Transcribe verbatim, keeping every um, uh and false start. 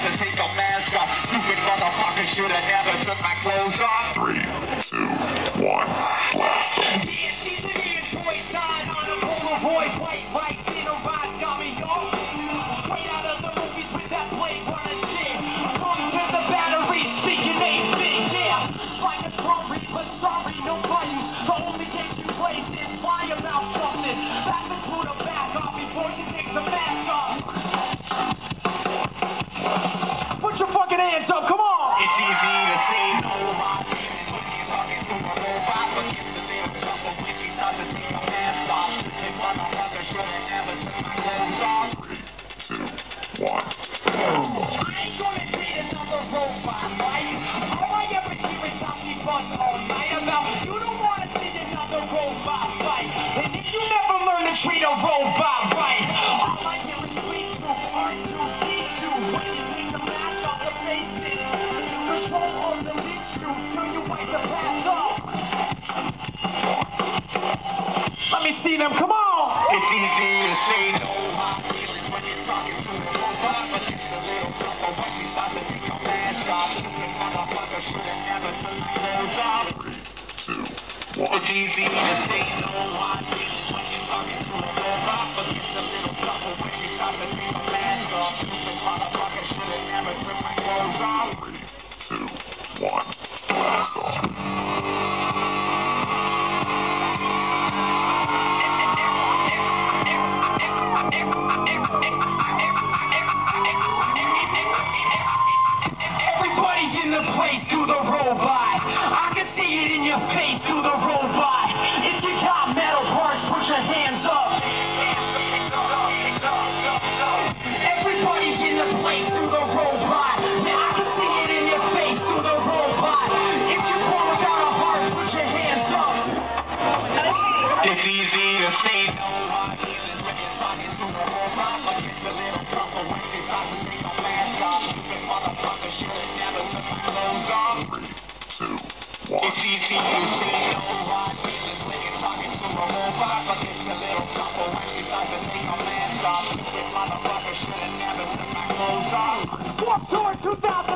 to take a mask off. Stupid motherfucker should have never took my clothes off. Three, two, one, blast off. Yeah, she's an Android sign on a Polaroid, white lights in a ride, dummy, y'all. Straight out of the movies with that Blade Runner shit. Phones with the battery, speaking eight bit, yeah. Like a sorry, but sorry, no buttons. The only game you play is lie about something. Back to put a back off before you take the mask off. Put your fucking hands up, come on! It's easy to say no, my feelings when you're talking to a robot, but it's a little trouble when she starts to take a mask off. And motherfucker should have never took my clothes off. Three, two, one, blast off. I ain't gonna date another robot, right? All I ever hear is Tommy Buzz all night about you don't wanna see another robot fight. And if you never learn to treat a robot right, all I hear is three two, R two, D two. When you take the mask off the faces, control on the lead through till you wipe the pass off. Let me see them, come on! It's easy to say no, my feelings when you're talking to a robot, but it's a little tougher when she starts to take her mask off. Stupid motherfucker should have never took my clothes off. Three, two, one. It's easy to say no, my feelings when you're talking to a robot, but it's a little tougher when she starts to take her mask off. Stupid motherfucker should have never took my clothes off. Three, two, one, blast off. Everybody's in the place to the robot. I can see it in your face to the robot. If you got metal parts, put your hands up. Everybody's in the place to the robot. Now I can see it in your face to the robot. If you're born without a heart, put your hands up. It's easy to say no. My feelings when you're talking to a robot, but it's a little tougher when she starts to take her mask off. Stupid motherfucker should have never took my clothes off. Three, two, one. It's easy to say no. My feelings when you're talking to a robot, but it's a little tougher when she starts to take her mask off. Stupid motherfucker should have never took my clothes off. Warped Tour two thousand